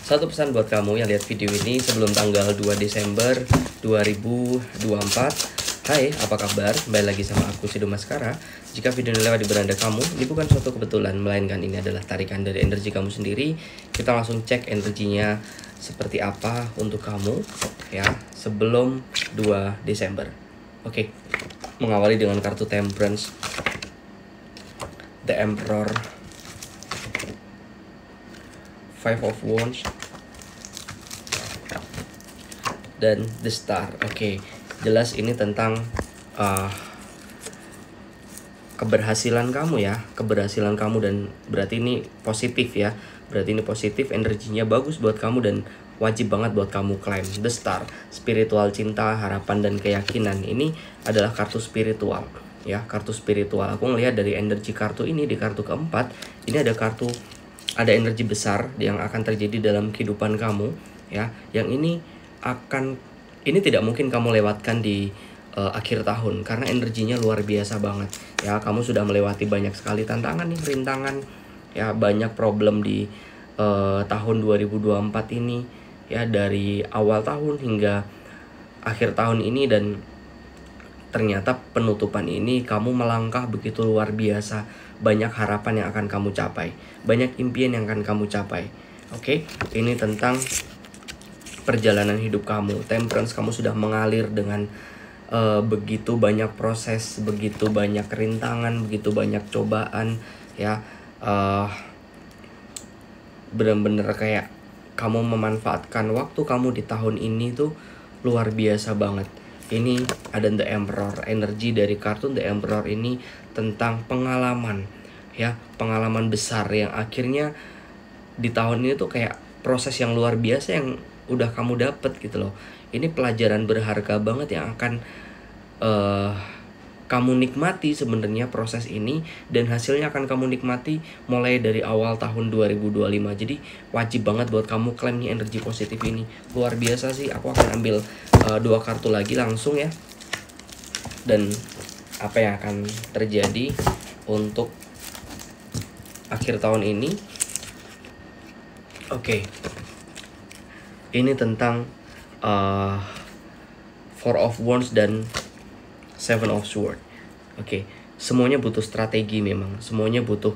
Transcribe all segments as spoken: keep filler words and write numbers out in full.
Satu pesan buat kamu yang lihat video ini sebelum tanggal dua Desember dua ribu dua puluh empat. Hai, apa kabar? Kembali lagi sama aku, Sido Maskara. Jika video ini lewat di beranda kamu, ini bukan suatu kebetulan, melainkan ini adalah tarikan dari energi kamu sendiri. Kita langsung cek energinya seperti apa untuk kamu ya sebelum dua Desember. Oke, mengawali dengan kartu Temperance, The Emperor, Five of Wands, dan The Star. Oke, okay. Jelas ini tentang uh, keberhasilan kamu ya, keberhasilan kamu, dan berarti ini positif ya. Berarti ini positif, energinya bagus buat kamu dan wajib banget buat kamu klaim. The Star, spiritual, cinta, harapan, dan keyakinan. Ini adalah kartu spiritual ya, kartu spiritual. Aku ngelihat dari energi kartu ini di kartu keempat, ini ada kartu, ada energi besar yang akan terjadi dalam kehidupan kamu ya, yang ini akan, ini tidak mungkin kamu lewatkan di uh, akhir tahun karena energinya luar biasa banget ya. Kamu sudah melewati banyak sekali tantangan nih, rintangan ya, banyak problem di uh, tahun dua ribu dua puluh empat ini ya, dari awal tahun hingga akhir tahun ini, dan ternyata penutupan ini kamu melangkah begitu luar biasa. Banyak harapan yang akan kamu capai, banyak impian yang akan kamu capai. Oke, ini tentang perjalanan hidup kamu. Temperance, kamu sudah mengalir dengan uh, begitu banyak proses, begitu banyak rintangan, begitu banyak cobaan ya. Uh, bener-bener kayak kamu memanfaatkan waktu kamu di tahun ini tuh luar biasa banget. Ini ada The Emperor, energi dari kartu The Emperor ini tentang pengalaman ya, pengalaman besar yang akhirnya di tahun ini tuh kayak proses yang luar biasa yang udah kamu dapet gitu loh. Ini pelajaran berharga banget yang akan uh, kamu nikmati sebenarnya proses ini, dan hasilnya akan kamu nikmati mulai dari awal tahun dua ribu dua puluh lima. Jadi wajib banget buat kamu klaim nih energi positif ini. Luar biasa sih. Aku akan ambil uh, dua kartu lagi langsung ya, dan apa yang akan terjadi untuk akhir tahun ini. Oke, okay. Ini tentang uh, Four of Wands dan Seven of Swords. Oke, okay. Semuanya butuh strategi memang. Semuanya butuh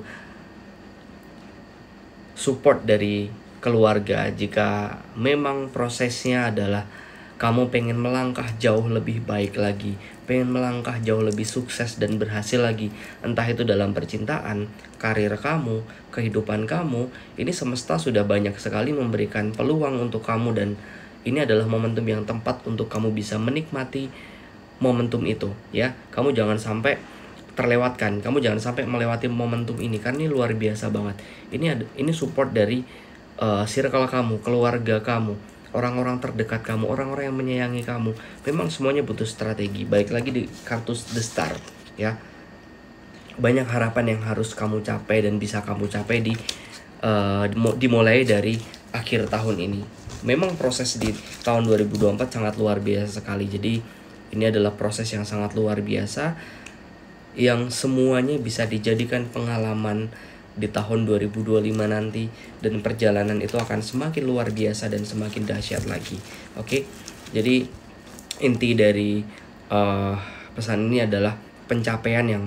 support dari keluarga. Jika memang prosesnya adalah kamu pengen melangkah jauh lebih baik lagi, pengen melangkah jauh lebih sukses dan berhasil lagi, entah itu dalam percintaan, karir kamu, kehidupan kamu, ini semesta sudah banyak sekali memberikan peluang untuk kamu, dan ini adalah momentum yang tepat untuk kamu bisa menikmati momentum itu ya. Kamu jangan sampai terlewatkan, kamu jangan sampai melewati momentum ini karena ini luar biasa banget. Ini ada, ini support dari uh, circle kamu, keluarga kamu, orang-orang terdekat kamu, orang-orang yang menyayangi kamu. Memang semuanya butuh strategi. Baik lagi di kartu The Star ya. Banyak harapan yang harus kamu capai dan bisa kamu capai di uh, dimulai dari akhir tahun ini. Memang proses di tahun dua ribu dua puluh empat sangat luar biasa sekali. Jadi ini adalah proses yang sangat luar biasa yang semuanya bisa dijadikan pengalaman di tahun dua ribu dua puluh lima nanti, dan perjalanan itu akan semakin luar biasa dan semakin dahsyat lagi. Oke, jadi inti dari uh, pesan ini adalah pencapaian yang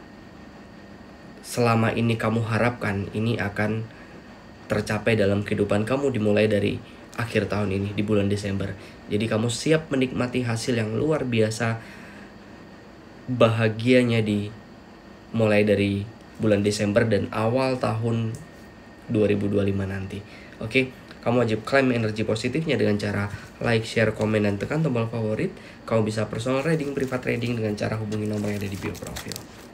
selama ini kamu harapkan ini akan tercapai dalam kehidupan kamu dimulai dari akhir tahun ini di bulan Desember. Jadi kamu siap menikmati hasil yang luar biasa, bahagianya di mulai dari bulan Desember dan awal tahun dua ribu dua puluh lima nanti. Oke, kamu wajib klaim energi positifnya dengan cara like, share, komen, dan tekan tombol favorit. Kamu bisa personal reading, private reading dengan cara hubungi nomor yang ada di bio profil.